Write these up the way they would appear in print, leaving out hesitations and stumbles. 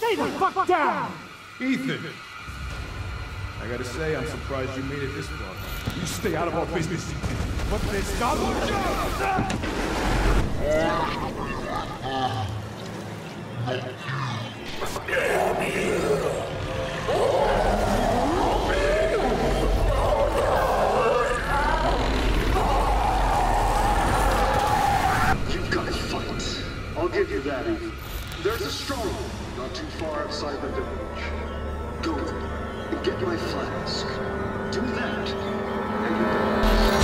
Lay the fuck down! Ethan! I gotta say, I'm surprised you made it this far. You stay out of our business, Ethan. But there's not much You've got to fight. I'll give you that, Ethan. There's a stronghold not too far outside the village. Go and get my flask. Do that, and you're done.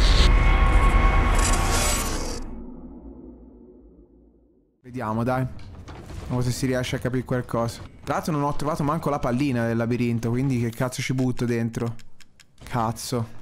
Vediamo, dai. Vediamo se si riesce a capire qualcosa. Tra l'altro non ho trovato manco la pallina del labirinto, quindi che cazzo ci butto dentro? Cazzo.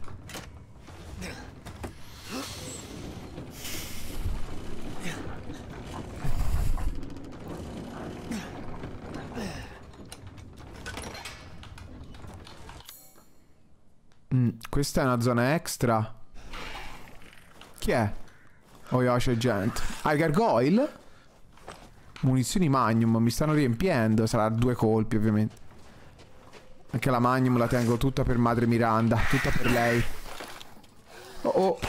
Questa è una zona extra. Chi è? Oh, io c'è gente. Ah, il gargoyle? Munizioni Magnum, mi stanno riempiendo. Sarà 2 colpi, ovviamente. Anche la Magnum la tengo tutta per Madre Miranda. Tutta per lei. Oh oh.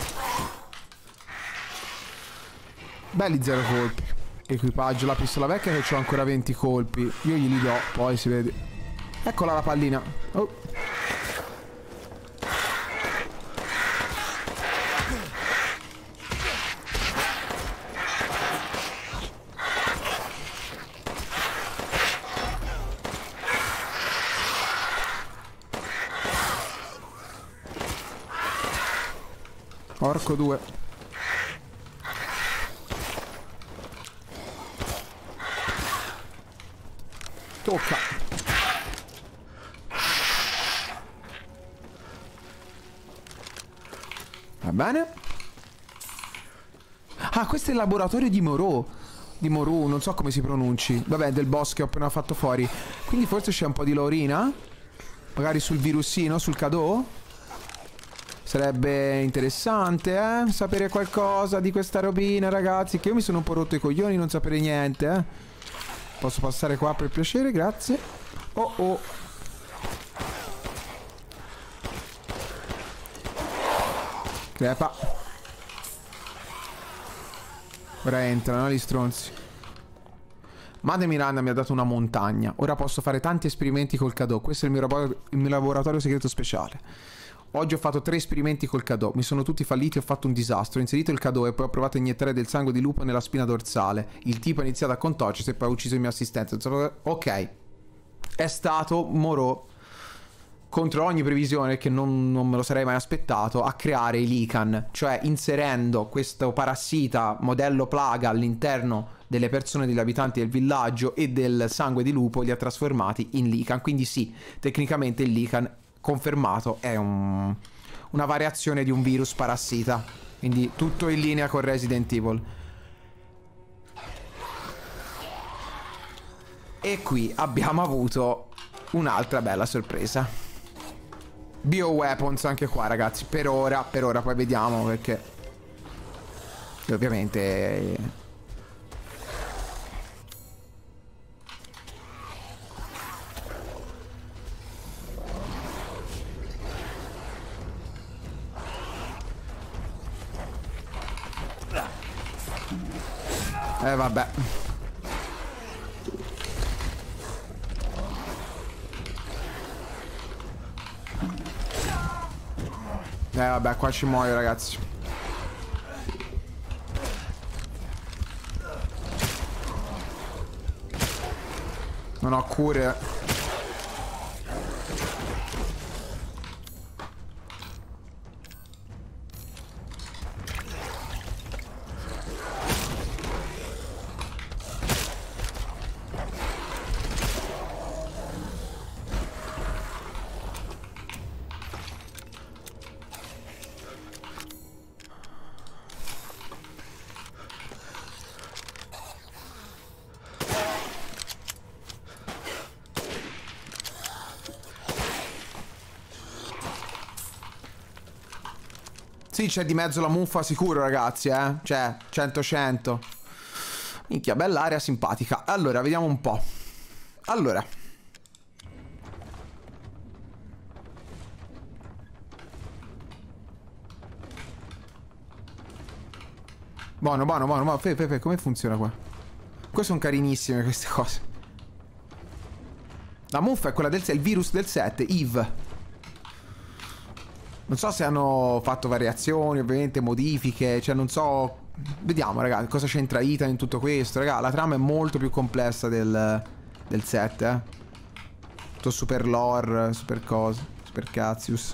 Belli 0 colpi. Equipaggio la pistola vecchia che ho ancora 20 colpi. Io glieli do, poi si vede. Eccola la pallina. Oh. Porco 2. Tocca. Va bene. Ah, questo è il laboratorio di Moreau. Di Moreau, non so come si pronunci. Vabbè, del boss che ho appena fatto fuori. Quindi forse c'è un po' di lorina. Magari sul virusino, sul cadeau. Sarebbe interessante, sapere qualcosa di questa robina, ragazzi. Che io mi sono un po' rotto i coglioni non sapere niente, Posso passare qua per piacere, grazie. Oh oh. Crepa. Ora entrano gli stronzi. Madre Miranda mi ha dato una montagna. Ora posso fare tanti esperimenti col cadeau. Questo è il mio laboratorio segreto speciale. Oggi ho fatto 3 esperimenti col cadeau. Mi sono tutti falliti e ho fatto un disastro. Ho inserito il cadeau e poi ho provato a iniettare del sangue di lupo nella spina dorsale. Il tipo ha iniziato a contorcersi e poi ha ucciso il mio assistente. Ok. È stato Moreau, contro ogni previsione, che non me lo sarei mai aspettato, a creare i Lycan. Cioè inserendo questo parassita modello plaga all'interno delle persone, degli abitanti del villaggio, e del sangue di lupo li ha trasformati in Lycan. Quindi sì, tecnicamente il Lycan, confermato, è una variazione di un virus parassita. Quindi tutto in linea con Resident Evil. E qui abbiamo avuto un'altra bella sorpresa. Bioweapons anche qua, ragazzi. Per ora, poi vediamo, perché ovviamente vabbè. Vabbè, qua ci muoio, ragazzi. Non ho cure. Sì, c'è di mezzo la muffa sicuro, ragazzi, Cioè, 100-100. Minchia, bella area simpatica. Allora, vediamo un po'. Allora. Buono, buono, buono, buono. Fe, come funziona qua? Qua sono carinissime queste cose. La muffa è quella del 6, il virus del 7, Eve. Non so se hanno fatto variazioni, ovviamente, modifiche, cioè non so. Vediamo, ragazzi, cosa c'entra Ethan in tutto questo, raga. La trama è molto più complessa del 7, eh. Tutto super lore, super cose, super Cassius.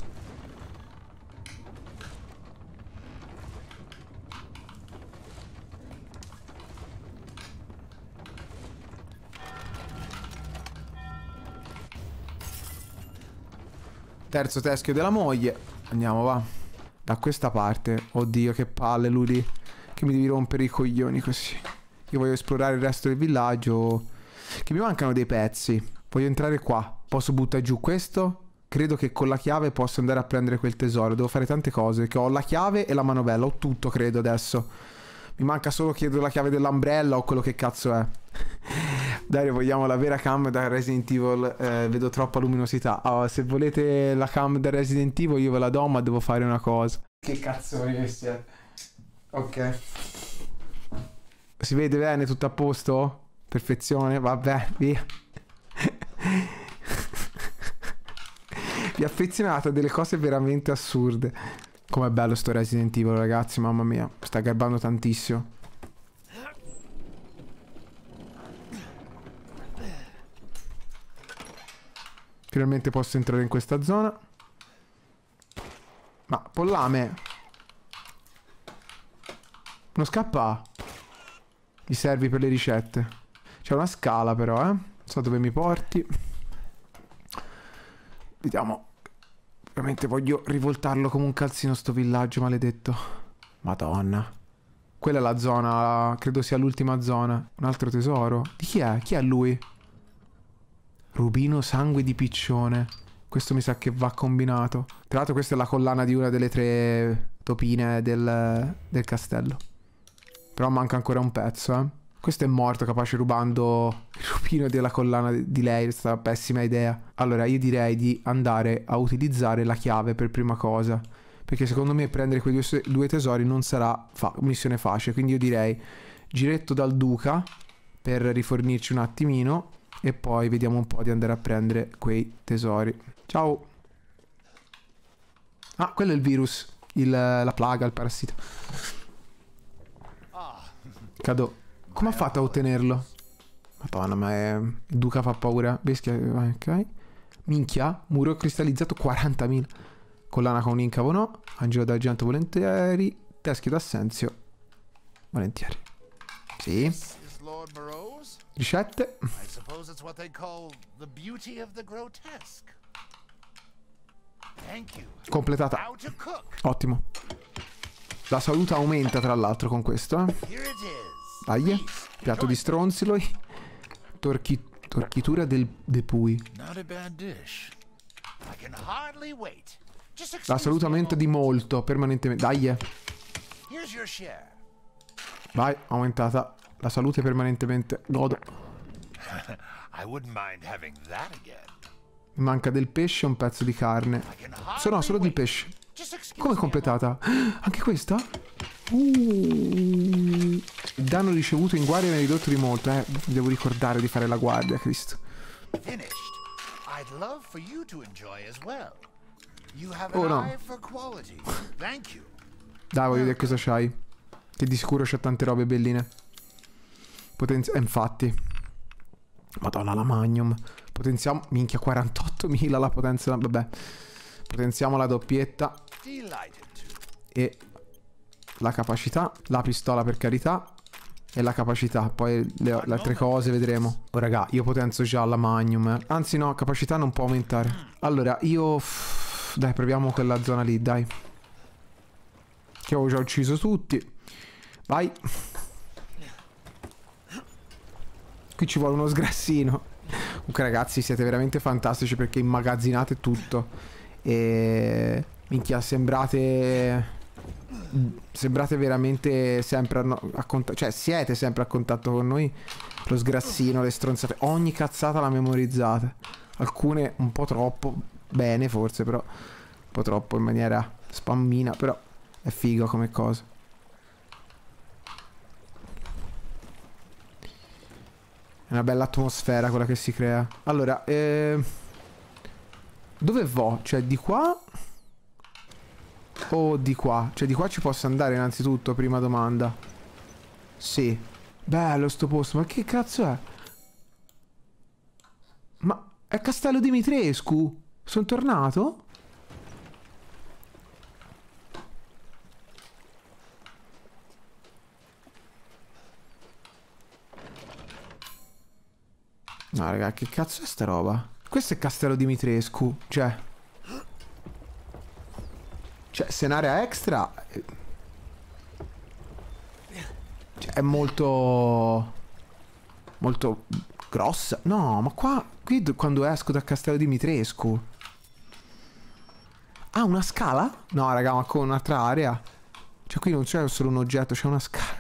Terzo teschio della moglie. Andiamo, va. Da questa parte. Oddio, che palle, lui. Che mi devi rompere i coglioni così. Io voglio esplorare il resto del villaggio. Che mi mancano dei pezzi. Voglio entrare qua. Posso buttare giù questo? Credo che con la chiave posso andare a prendere quel tesoro. Devo fare tante cose. Che ho la chiave e la manovella. Ho tutto, credo, adesso. Mi manca solo chiedere la chiave dell'ombrella o quello che cazzo è. Dai, vogliamo la vera cam da Resident Evil. Vedo troppa luminosità. Oh, se volete la cam da Resident Evil io ve la do, ma devo fare una cosa. Che cazzo questi? Ok. Si vede bene? Tutto a posto? Perfezione? Vabbè, via. Vi affezionate a delle cose veramente assurde. Com'è bello sto Resident Evil, ragazzi, mamma mia. Sta garbando tantissimo. Finalmente posso entrare in questa zona. Ma pollame, non scappa. Gli servi per le ricette. C'è una scala però, non so dove mi porti. Vediamo. Ovviamente voglio rivoltarlo come un calzino sto villaggio maledetto. Madonna. Quella è la zona, credo sia l'ultima zona. Un altro tesoro. Di chi è? Chi è lui? Rubino sangue di piccione. Questo mi sa che va combinato. Tra l'altro questa è la collana di una delle 3 topine del castello. Però manca ancora un pezzo, Questo è morto capace rubando il rubino della collana di lei. È stata una pessima idea. Allora io direi di andare a utilizzare la chiave per prima cosa. Perché secondo me prendere quei due tesori non sarà missione facile. Quindi io direi giretto dal duca per rifornirci un attimino. E poi vediamo un po' di andare a prendere quei tesori. Ciao. Ah, quello è il virus. La plaga, il parassita. Cado. Come ha fatto a ottenerlo? Madonna, ma è... Il duca fa paura. Beschia, ok. Minchia. Muro cristallizzato 40.000. Collana con un incavo no. Angelo d'argento volentieri. Teschio d'assenzio volentieri. Sì. Ricette. Completata. Ottimo. La salute aumenta tra l'altro con questo, Dai. Piatto di stronziloi. Torchitura del depui. La salute aumenta di molto permanentemente. Dai. Vai, aumentata la salute permanentemente. Godo. Mi manca del pesce e un pezzo di carne. No, solo del pesce. Come completata? Anche questa? Il danno ricevuto in guardia mi ha ridotto di molto, Devo ricordare di fare la guardia, Cristo. Oh no. Dai, voglio vedere cosa c'hai. Che di sicuro c'ha tante robe belline. Infatti. Madonna, la magnum. Potenziamo. Minchia, 48.000 la potenza. Vabbè. Potenziamo la doppietta. E la capacità. La pistola per carità. E la capacità. Poi le altre cose vedremo. Oh raga, io potenzio già la magnum. Anzi no, capacità non può aumentare. Allora, io... Dai, proviamo quella zona lì, dai. Che avevo già ucciso tutti. Vai. Qui ci vuole uno sgrassino. Comunque ragazzi, siete veramente fantastici perché immagazzinate tutto. E... minchia, sembrate Sembrate veramente sempre a contatto. Cioè, siete sempre a contatto con noi. Lo sgrassino, le stronzate. Ogni cazzata la memorizzate. Alcune un po' troppo. Bene, forse, però. Un po' troppo in maniera spammina. Però è figo come cosa. È una bella atmosfera quella che si crea. Allora, dove vo? Cioè, di qua? O di qua? Cioè, di qua ci posso andare innanzitutto, prima domanda. Sì. Bello sto posto, ma che cazzo è? Ma è Castello Dimitrescu? Sono tornato? No, raga, che cazzo è sta roba? Questo è Castello Dimitrescu, cioè, se è un'area extra, cioè, è molto grossa. No, ma qui quando esco da Castello Dimitrescu. Ah, una scala? No, raga, ma con un'altra area. Cioè, qui non c'è solo un oggetto, c'è una scala.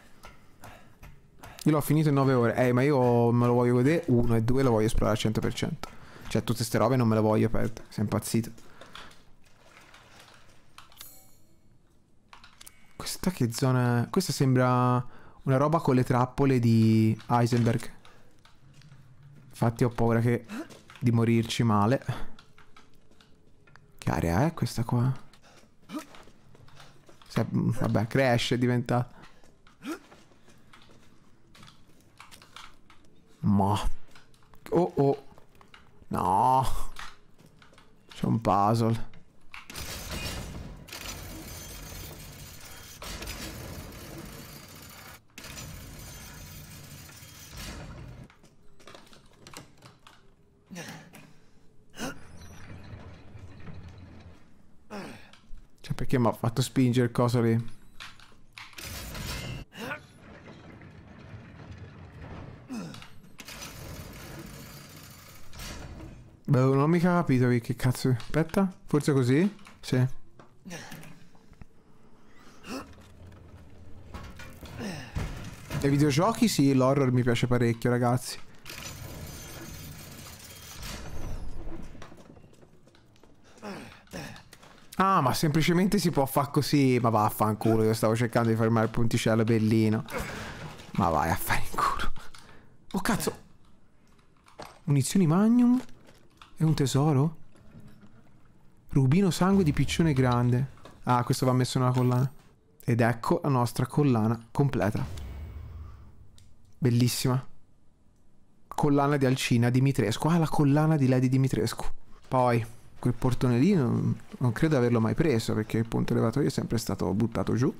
Io l'ho finito in 9 ore. Ma io me lo voglio vedere. 1 e 2 lo voglio esplorare al 100%. Cioè, tutte ste robe non me le voglio perdere. Sei impazzito. Questa che zona è? Questa sembra una roba con le trappole di Heisenberg. Infatti ho paura di morirci male. Che area è questa qua? Vabbè, Crash è diventato. Ma oh no, c'è un puzzle. Cioè, perché mi ha fatto spingere il coso lì? Beh, non ho mica capito che cazzo. Aspetta, forse così? Sì. Nei videogiochi sì, l'horror mi piace parecchio, ragazzi. Ah, ma semplicemente si può fare così. Ma vaffanculo, io stavo cercando di fermare il punticello bellino. Ma vai a fare in culo. Oh cazzo. Munizioni Magnum. È un tesoro? Rubino sangue di piccione grande. Ah, questo va messo nella collana. Ed ecco la nostra collana completa. Bellissima. Collana di Alcina Dimitrescu. Ah, la collana di Lady Dimitrescu. Poi, quel portone lì non credo averlo mai preso, perché il ponte elevatoio è sempre stato buttato giù.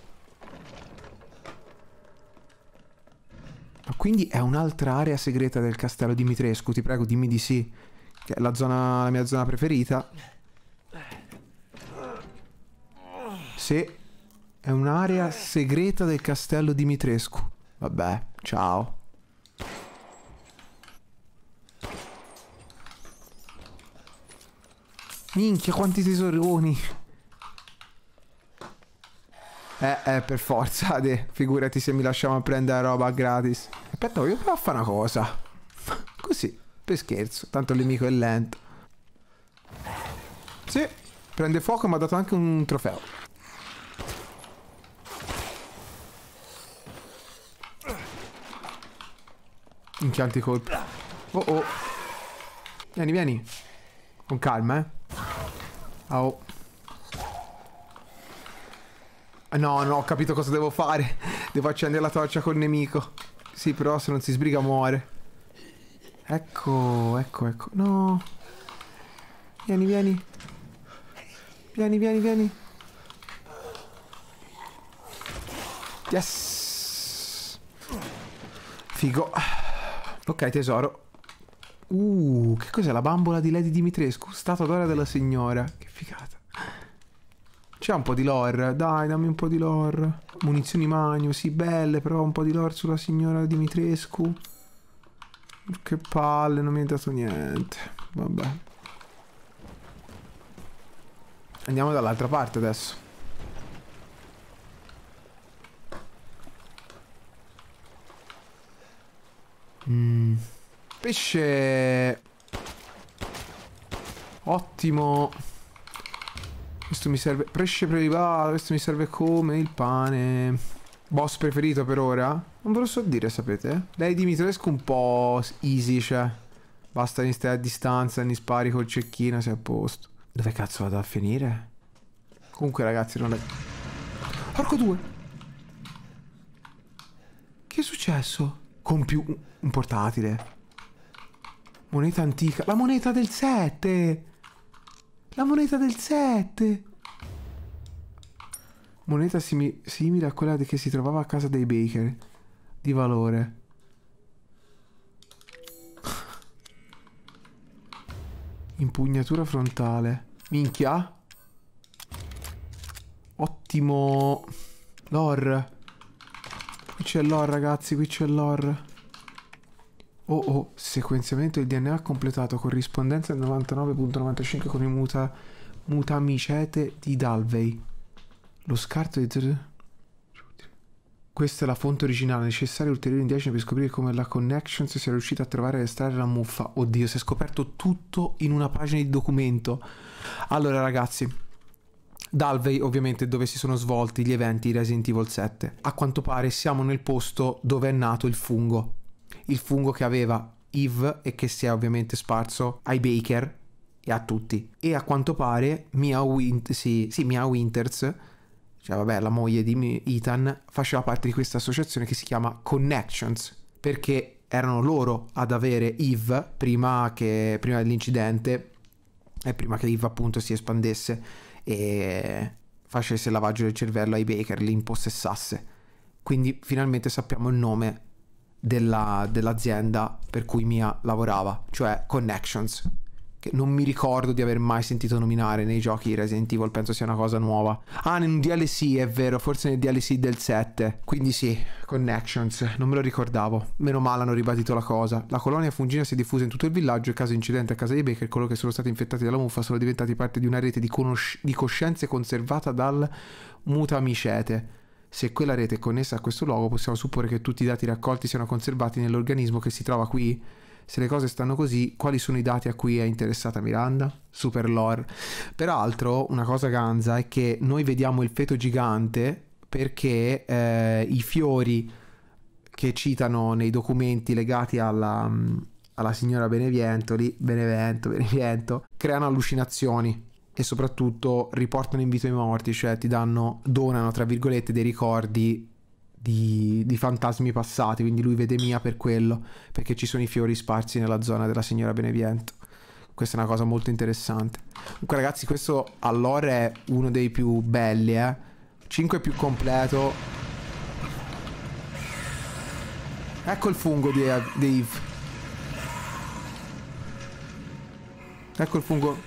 Ma quindi è un'altra area segreta del castello Dimitrescu. Ti prego, dimmi di sì. Che è la mia zona preferita. Sì, è un'area segreta del castello Dimitrescu. Vabbè, ciao. Minchia, quanti tesoroni. Per forza, figurati se mi lasciamo prendere roba gratis. Aspetta, voglio provare a fare una cosa. Così. Per scherzo, tanto il nemico è lento. Sì, prende fuoco e mi ha dato anche un trofeo. Minchia, anticolpi. Oh. Vieni, vieni. Con calma, Oh. No, no, ho capito cosa devo fare. Devo accendere la torcia col nemico. Sì, però se non si sbriga muore. Ecco. No. Vieni. Vieni. Yes. Figo. Ok, tesoro. Che cos'è la bambola di Lady Dimitrescu? Statua d'ora della signora. Che figata. C'è un po' di lore. Dai, dammi un po' di lore. Munizioni Magnum, sì, belle, però un po' di lore sulla signora Dimitrescu. Che palle, non mi hai dato niente. Vabbè. Andiamo dall'altra parte adesso. Pesce. Ottimo. Questo mi serve. Pesce prelibato. Questo mi serve come il pane. Boss preferito per ora? Non ve lo so dire, sapete? Lei Dimitrescu un po' easy, cioè. Basta che stai a distanza, ne spari col cecchino, sei a posto. Dove cazzo vado a finire? Comunque ragazzi non è... Porco due! Che è successo? Con più... un portatile. Moneta antica. La moneta del 7! La moneta del 7! Moneta simile a quella che si trovava a casa dei Baker. Di valore. Impugnatura frontale. Minchia. Ottimo. L'or. Qui c'è l'or, ragazzi. Qui c'è l'or. Oh. Sequenziamento del DNA completato. Corrispondenza del 99.95 con il mutamicete di Dalvey. Lo scarto di... Questa è la fonte originale. Necessarie ulteriori indagini per scoprire come la Connections sia riuscita a trovare e estrarre la muffa. Oddio, si è scoperto tutto in una pagina di documento. Allora ragazzi, Dalvey ovviamente è dove si sono svolti gli eventi di Resident Evil 7. A quanto pare siamo nel posto dove è nato il fungo. Il fungo che aveva Eve e che si è ovviamente sparso ai Baker e a tutti. E a quanto pare Mia Winters, cioè vabbè la moglie di Ethan, faceva parte di questa associazione che si chiama Connections, perché erano loro ad avere Eve prima dell'incidente e prima che Eve appunto si espandesse e facesse il lavaggio del cervello ai Baker, li impossessasse. Quindi finalmente sappiamo il nome dell'azienda per cui Mia lavorava, cioè Connections, che non mi ricordo di aver mai sentito nominare nei giochi Resident Evil, penso sia una cosa nuova. Ah, nel DLC, è vero, forse nel DLC del 7. Quindi sì, Connections, non me lo ricordavo. Meno male hanno ribadito la cosa. La colonia fungina si è diffusa in tutto il villaggio e caso incidente a casa di Baker, coloro che sono stati infettati dalla muffa sono diventati parte di una rete di coscienze conservata dal mutamicete. Se quella rete è connessa a questo luogo, possiamo supporre che tutti i dati raccolti siano conservati nell'organismo che si trova qui. Se le cose stanno così, quali sono i dati a cui è interessata Miranda? Super lore. Peraltro, una cosa ganza è che noi vediamo il feto gigante perché i fiori che citano nei documenti legati alla signora Benevento creano allucinazioni e soprattutto riportano in vita i morti, cioè donano tra virgolette dei ricordi di fantasmi passati, quindi lui vede Mia per quello, perché ci sono i fiori sparsi nella zona della signora Benevento. Questa è una cosa molto interessante. Comunque ragazzi, questo allora è uno dei più belli, 5 è più completo. Ecco il fungo di Eve. Ecco il fungo.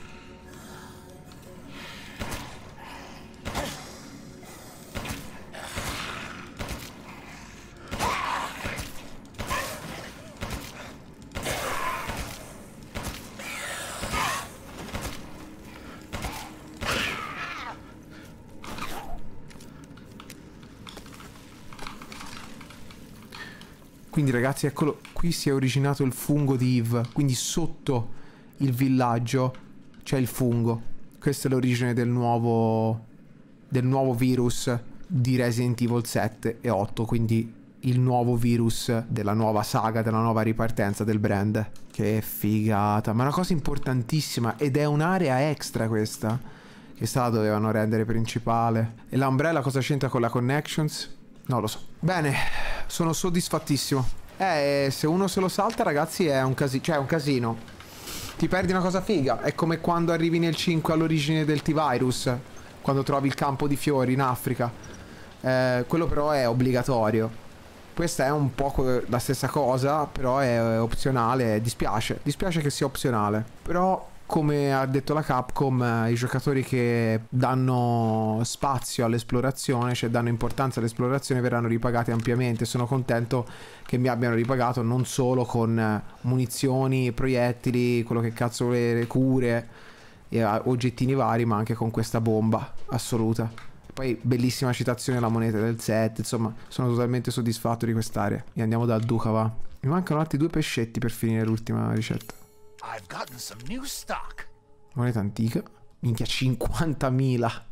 Quindi ragazzi, eccolo, qui si è originato il fungo di Eve, quindi sotto il villaggio c'è il fungo. Questa è l'origine del nuovo virus di Resident Evil 7 e 8, quindi il nuovo virus della nuova saga, della nuova ripartenza del brand. Che figata, ma è una cosa importantissima ed è un'area extra questa, che sta la dovevano rendere principale. E l'Umbrella cosa c'entra con la Connections? Non lo so. Bene, sono soddisfattissimo. Se uno se lo salta, ragazzi, è un casino. Cioè, è un casino. Ti perdi una cosa figa. È come quando arrivi nel 5 all'origine del T-Virus, quando trovi il campo di fiori in Africa. Quello però è obbligatorio. Questa è un po' la stessa cosa, però è opzionale. Dispiace che sia opzionale. Però, come ha detto la Capcom, i giocatori che danno spazio all'esplorazione, cioè danno importanza all'esplorazione, verranno ripagati ampiamente. Sono contento che mi abbiano ripagato non solo con munizioni, proiettili, quello che cazzo volere, cure e oggettini vari, ma anche con questa bomba assoluta. Poi bellissima citazione alla moneta del set. Insomma, sono totalmente soddisfatto di quest'area. E andiamo da Duca, va. Mi mancano altri 2 pescetti per finire l'ultima ricetta. I've gotten some new stock. Moneta antica. Minchia, 50.000.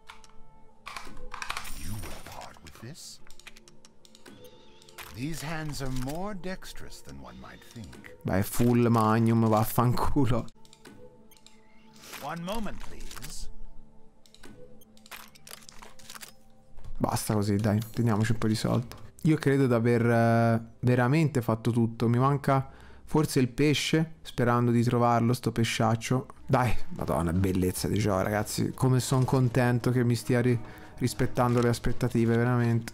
You will part with this? These hands are more dexterous than one might think. Beh, full magnum, vaffanculo. One moment, please. Basta così, dai, teniamoci un po' di soldi. Io credo di aver veramente fatto tutto. Mi manca forse il pesce, sperando di trovarlo, sto pesciaccio. Dai, madonna, bellezza di gioco, ragazzi. Come sono contento che mi stia rispettando le aspettative, veramente.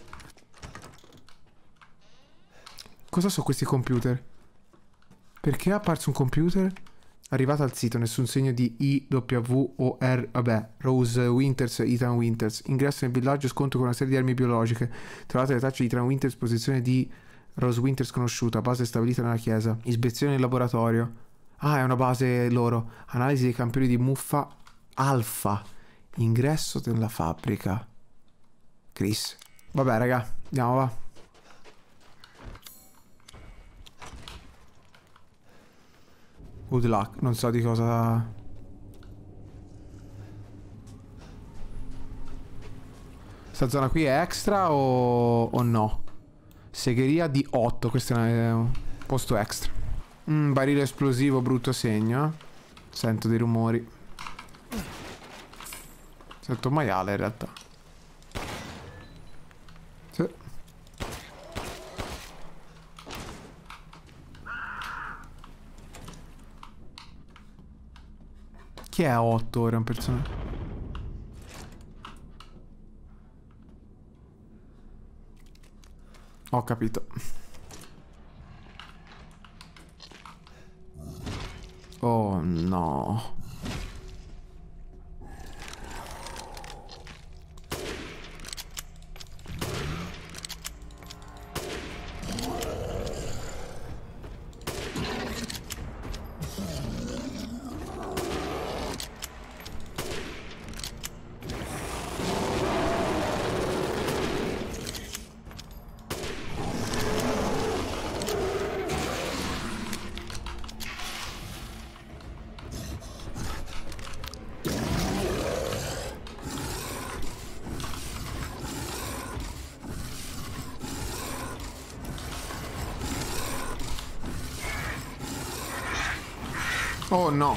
Cosa sono questi computer? Perché è apparso un computer? Arrivato al sito, nessun segno di IWOR. Vabbè, Rose Winters, Ethan Winters. Ingresso nel villaggio, scontro con una serie di armi biologiche. Trovate le tracce di Ethan Winters, posizione di Rose Winters sconosciuta, base stabilita nella chiesa. Ispezione del laboratorio. Ah, è una base loro. Analisi dei campioni di muffa alfa. Ingresso nella fabbrica. Chris. Vabbè, raga, andiamo, va. Good luck, non so di cosa. Sta zona qui è extra o no? Segheria di 8, questo è un posto extra. Barile esplosivo, brutto segno. Sento dei rumori. Sento un maiale in realtà. Sì. Chi è a 8 ore un personaggio? Ho capito. Oh no. Oh no.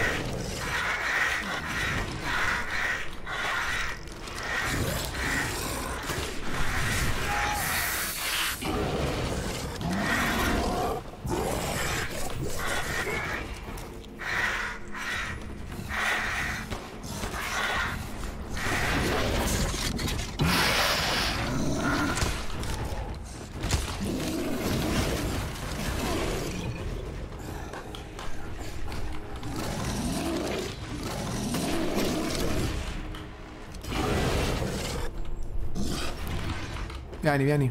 Vieni, vieni.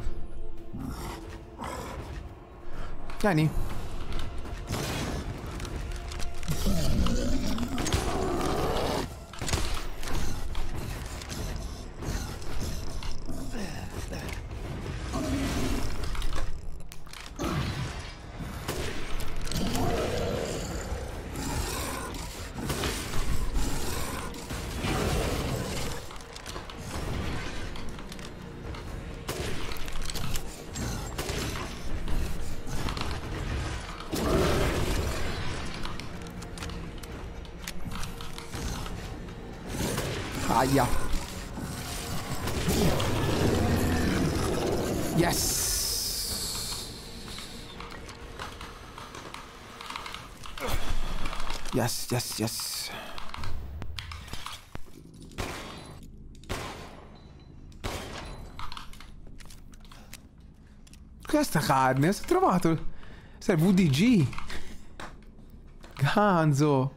Vieni. Aia. Yes. Yes, yes, yes. Cos'è sta carne? Si è trovato? Sei VDG. Ganzo.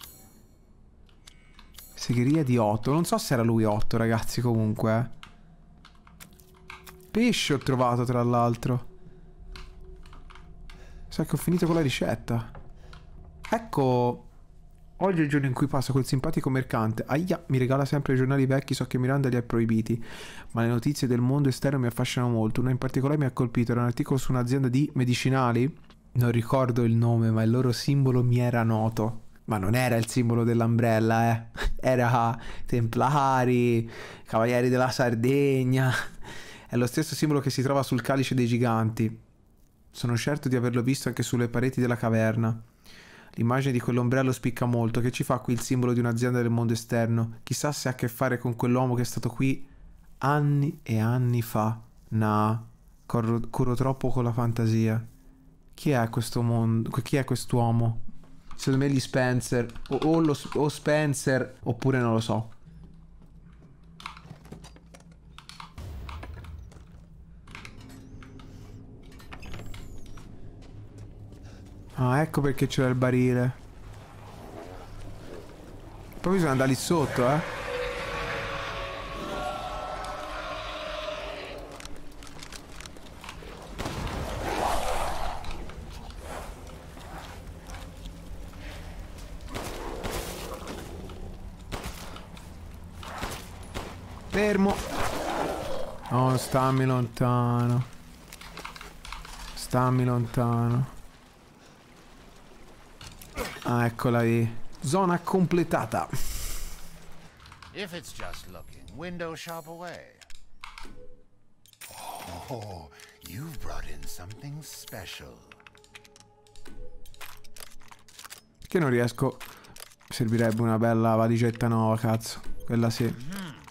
Segheria di 8. Non so se era lui 8, ragazzi, comunque. Pesce ho trovato, tra l'altro. Sa che ho finito con la ricetta. Ecco Oggi è il giorno in cui passo quel simpatico mercante. Aia, mi regala sempre i giornali vecchi, so che Miranda li ha proibiti. Ma le notizie del mondo esterno mi affascinano molto. Una in particolare mi ha colpito, era un articolo su un'azienda di medicinali. Non ricordo il nome, ma il loro simbolo mi era noto. Ma non era il simbolo dell'Umbrella, Era Templari, Cavalieri della Sardegna. È lo stesso simbolo che si trova sul calice dei giganti. Sono certo di averlo visto anche sulle pareti della caverna. L'immagine di quell'ombrello spicca molto. Che ci fa qui il simbolo di un'azienda del mondo esterno? Chissà se ha a che fare con quell'uomo che è stato qui anni e anni fa. Nah, corro troppo con la fantasia. Chi è questo mondo? Chi è quest'uomo? Secondo me gli Spencer. O Spencer, oppure non lo so. Ah, ecco perché c'era il barile. Poi bisogna andare lì sotto, Fermo. Oh, stammi lontano. Stammi lontano. Ah, eccola lì. Zona completata. If it's just looking, window shop away. Oh, you've brought in something special. Perché non riesco? Servirebbe una bella valigetta nuova, cazzo. Quella sì.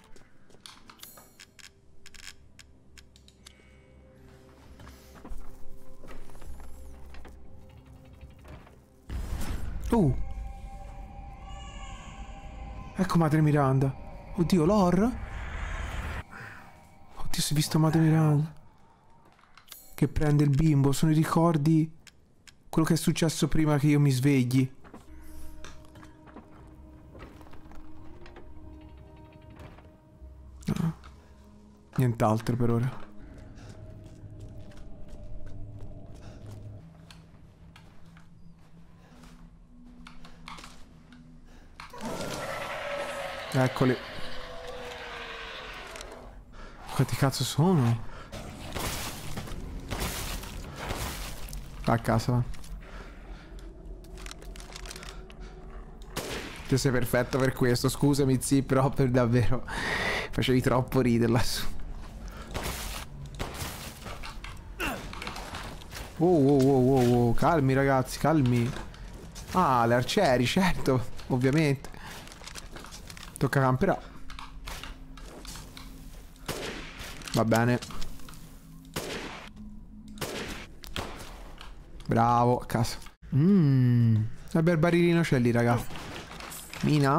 Ecco Madre Miranda. Oddio, Lor? Oddio, si è visto Madre Miranda che prende il bimbo. Sono i ricordi. Quello che è successo prima che io mi svegli. No. Nient'altro per ora. Eccoli. Quanti cazzo sono? Va a casa, va. Tu sei perfetto per questo. Scusami, zii, però per davvero facevi troppo ridere lassù. Oh. Calmi, ragazzi, calmi. Ah, le arcieri, certo. Ovviamente. Tocca camperà. Va bene. Bravo, a casa. Un bel barilino c'è lì, raga. Mina?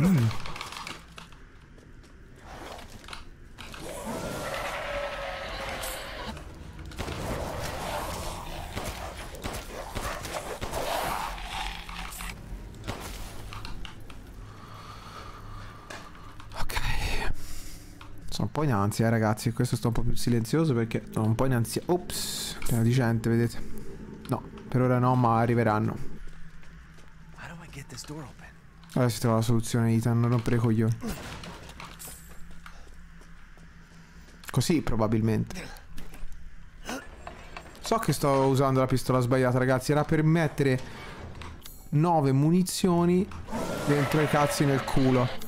Sono un po' in ansia, ragazzi. Questo sto un po' più silenzioso perché sono un po' in ansia. Ops, pieno di gente, vedete? No, per ora no, ma arriveranno. Ora si trova la soluzione, Ethan, non rompere i coglioni. Così, probabilmente. So che sto usando la pistola sbagliata, ragazzi. Era per mettere 9 munizioni dentro i cazzi nel culo.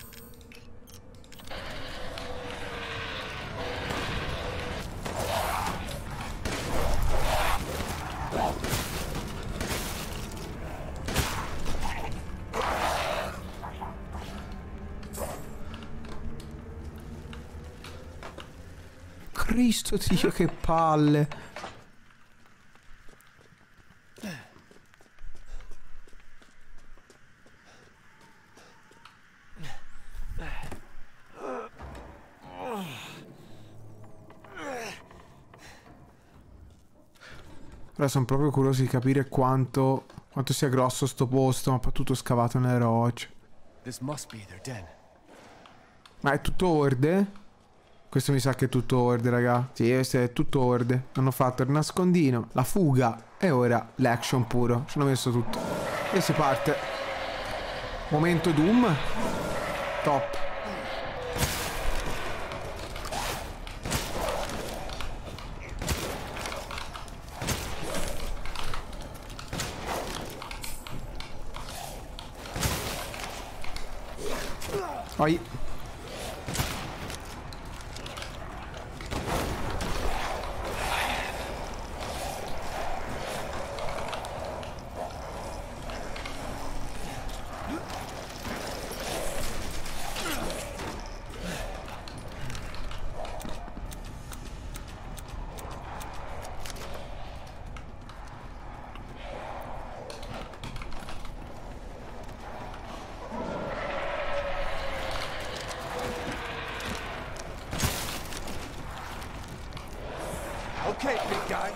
Cristo Dio, che palle. Ora sono proprio curioso di capire quanto sia grosso sto posto, ma poi tutto scavato nelle rocce. Ma è tutto orde? Questo mi sa che è tutto orde, raga. Sì, questo è tutto orde. Hanno fatto il nascondino, la fuga e ora l'action puro. Ci hanno messo tutto. E si parte. Momento Doom. Top. Vai. Okay, big guy.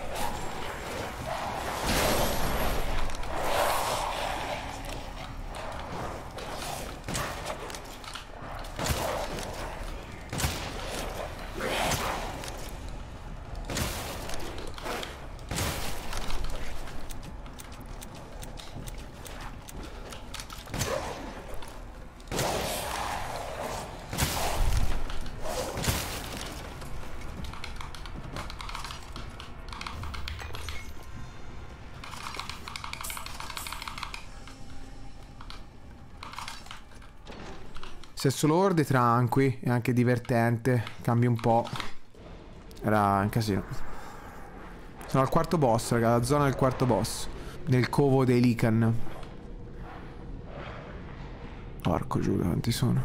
Sesso Lord, tranqui, è anche divertente, cambia un po'. Era un casino. Sono al quarto boss, raga, la zona del quarto boss. Nel covo dei Lycan. Porco Giuda, quanti sono?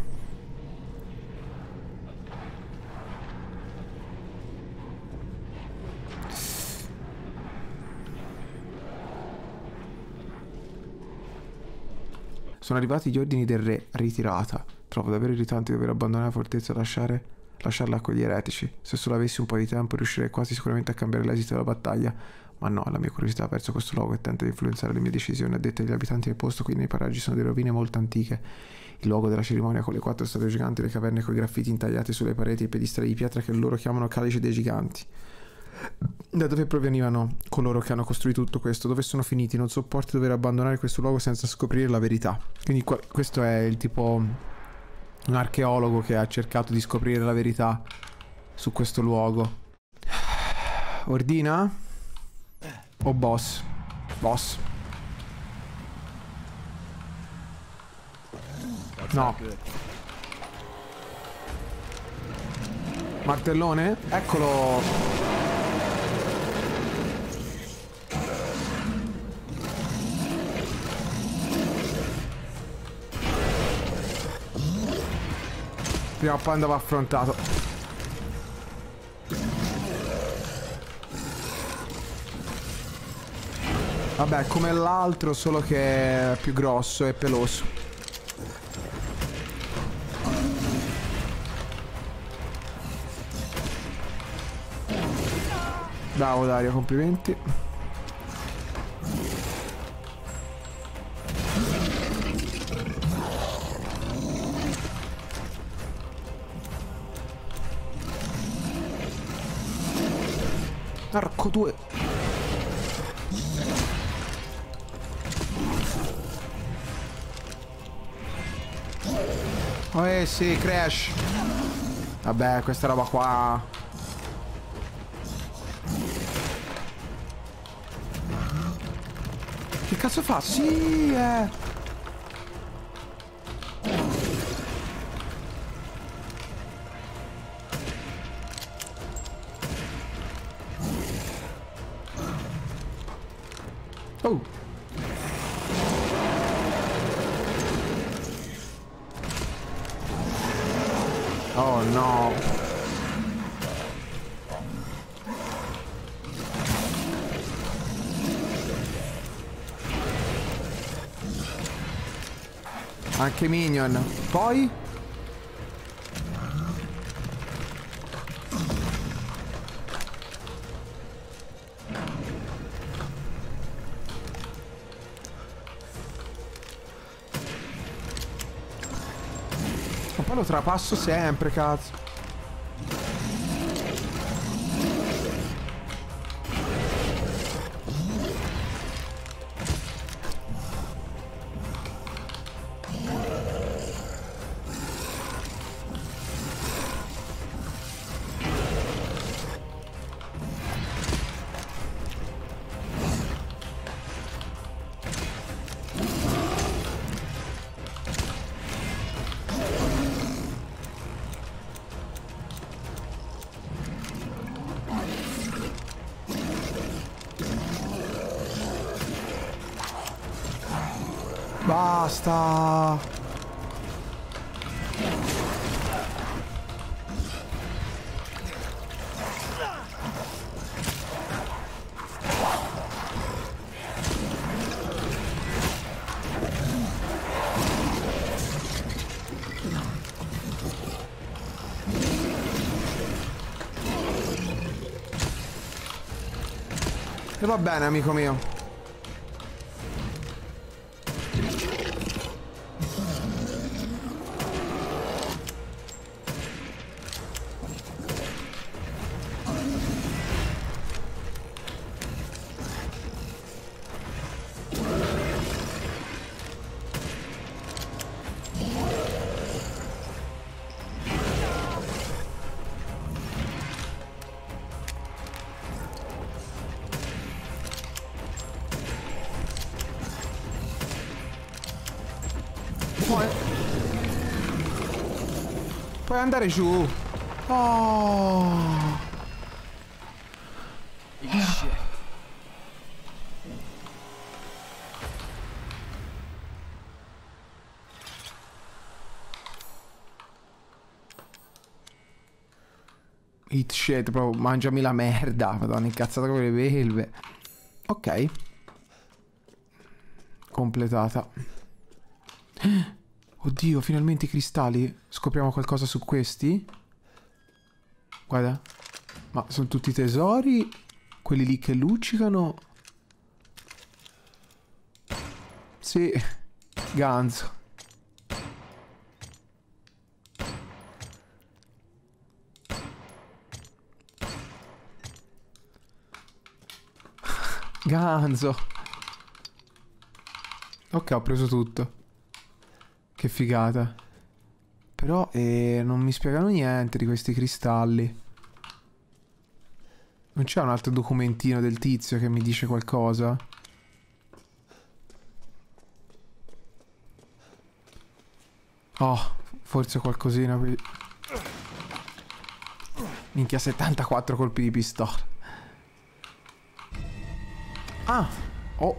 Sono arrivati gli ordini del re, ritirata. Trovo davvero irritante dover abbandonare la fortezza e lasciarla a quegli eretici. Se solo avessi un po' di tempo riuscirei quasi sicuramente a cambiare l'esito della battaglia. Ma no, la mia curiosità ha perso questo luogo e tenta di influenzare le mie decisioni. A detta degli abitanti del posto, qui nei paraggi sono delle rovine molto antiche. Il luogo della cerimonia con le 4 statue giganti, le caverne con i graffiti intagliati sulle pareti e i piedistalli di pietra che loro chiamano calici dei giganti. Da dove provenivano coloro che hanno costruito tutto questo? Dove sono finiti? Non sopporto dover abbandonare questo luogo senza scoprire la verità. Quindi questo è il tipo... un archeologo che ha cercato di scoprire la verità su questo luogo. Ordina? O boss? Boss. No. Martellone? Eccolo. Prima o poi andava affrontato. Vabbè, come l'altro, solo che è più grosso e peloso. Bravo Dario, complimenti. Arco 2. Oh sì, Crash. Vabbè, questa roba qua. Che cazzo fa? Sì, Oh. Oh no. Anche Minion. Poi? Ma poi lo trapasso sempre, cazzo. Basta. E va bene, amico mio. Puoi andare giù. Oh. Eat shit, proprio mangiami la merda. Madonna, incazzata come le belve. Ok. Completata. Oddio, finalmente i cristalli. Scopriamo qualcosa su questi? Guarda. Ma sono tutti tesori? Quelli lì che luccicano? Sì. Ganzo. Ganzo. Ok, ho preso tutto. Che figata. Però non mi spiegano niente di questi cristalli. Non c'è un altro documentino del tizio che mi dice qualcosa? Oh, forse qualcosina qui. Minchia, 74 colpi di pistola. Ah, oh.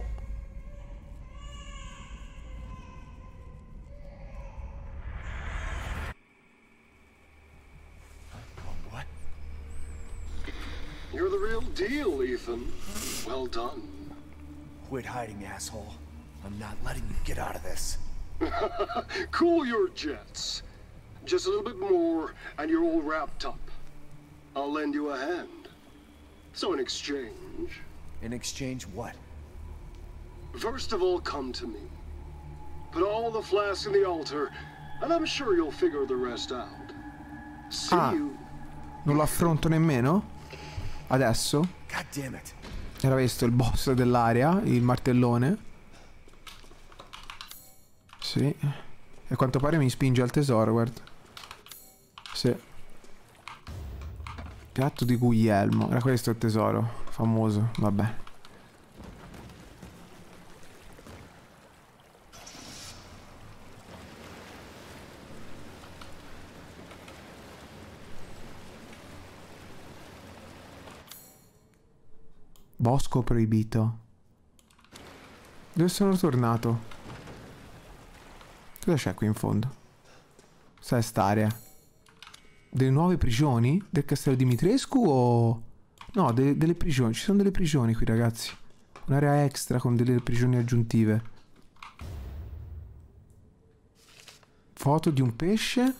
You're the real deal, Ethan. Well done. Quit hiding, asshole. I'm not letting you get out of this. Cool your jets. Just a little bit more, and you're all wrapped up. I'll lend you a hand. So in exchange... In exchange, what? First of all, come to me. Put all the flasks in the altar, and I'm sure you'll figure the rest out. See you. Non lo affronto nemmeno? Adesso? God damn it. Era questo il boss dell'area, il martellone. Sì. E a quanto pare mi spinge al tesoro, guarda. Sì. Piatto di Guglielmo. Era questo il tesoro famoso, vabbè. Bosco proibito. Dove sono tornato? Cosa c'è qui in fondo? Cos'è st'area? Delle nuove prigioni? Del castello Dimitrescu o... No, delle prigioni. Ci sono delle prigioni qui, ragazzi. Un'area extra con delle prigioni aggiuntive. Foto di un pesce.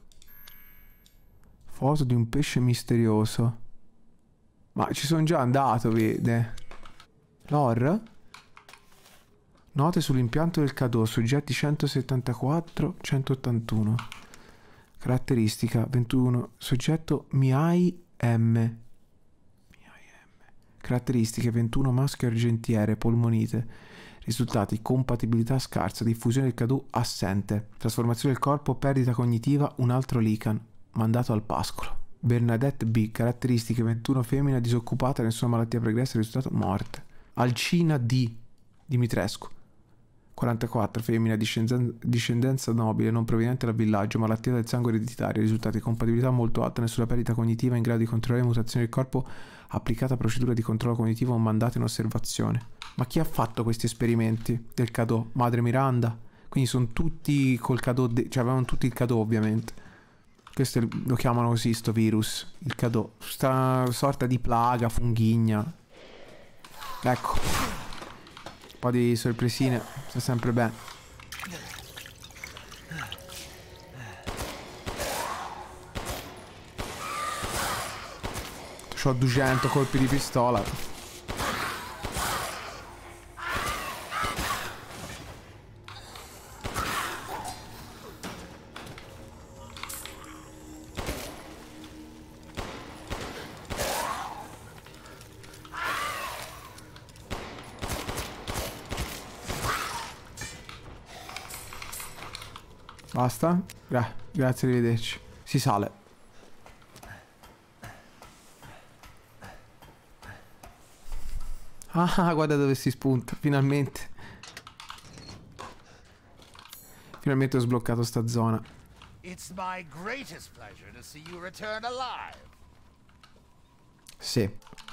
Foto di un pesce misterioso. Ma ci sono già andato, vede. Lore? Note sull'impianto del Cadò. Soggetti 174, 181. Caratteristica 21. Soggetto Miai M. Caratteristiche 21 maschio argentiere, polmonite. Risultati: compatibilità scarsa, diffusione del Cadù assente, trasformazione del corpo, perdita cognitiva, un altro Lican, mandato al pascolo. Bernadette B, caratteristiche 21 femmina, disoccupata, nessuna malattia pregressa, risultato morte. Alcina D, Dimitrescu. 44, femmina, discendenza nobile, non proveniente dal villaggio, malattia del sangue ereditaria, risultati compatibilità molto alta, nessuna perdita cognitiva, in grado di controllare le mutazioni del corpo, applicata procedura di controllo cognitivo, un mandato in osservazione. Ma chi ha fatto questi esperimenti del Cadò? Madre Miranda? Quindi sono tutti col Cadò, cioè avevano tutti il Cadò ovviamente. Questo lo chiamano così, sto virus, il Cadò. Sta sorta di plaga, funghigna. Ecco. Un po' di sorpresine, sta sempre bene. C'ho 200 colpi di pistola. Basta? Grazie, arrivederci. Si sale. Ah, guarda dove si spunta. Finalmente. Finalmente ho sbloccato sta zona. It's my greatest pleasure to see you return alive. Sì.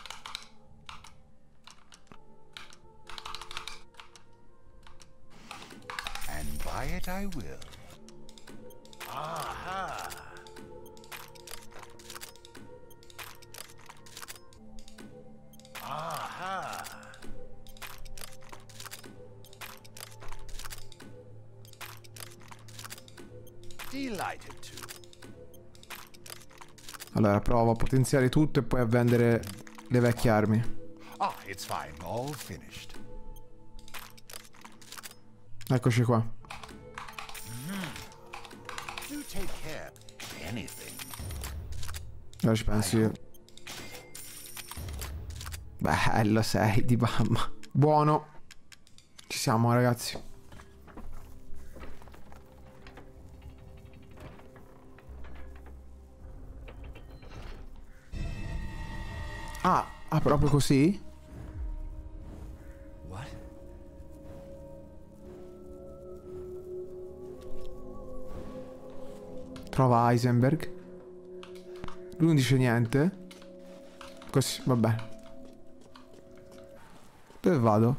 And buy it I will. Aha. Aha. Delighted to. Allora, provo a potenziare tutto e poi a vendere le vecchie armi. Ah, it's fine. All finished. Eccoci qua. Do take care. Anything. Ora ci penso io. Bello sei di mamma. Buono. Ci siamo ragazzi. Ah, proprio così? What? Trova Heisenberg. Lui non dice niente. Così, va bene. Dove vado?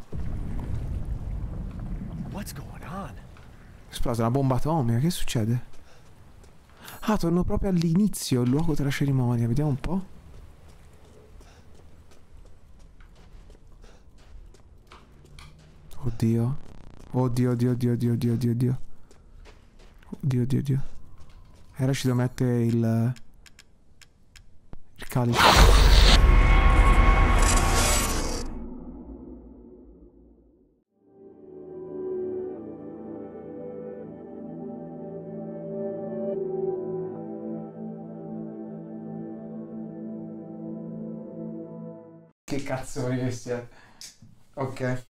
What's going on? Esplosa una bomba atomica, che succede? Ah, torno proprio all'inizio, il luogo della cerimonia, vediamo un po'. Oddio. Oddio, oddio, oddio, oddio, oddio, oddio, oddio. Oddio, oddio, oddio. E ora ci devo mettere il calice. Che cazzoni che siete. Ok.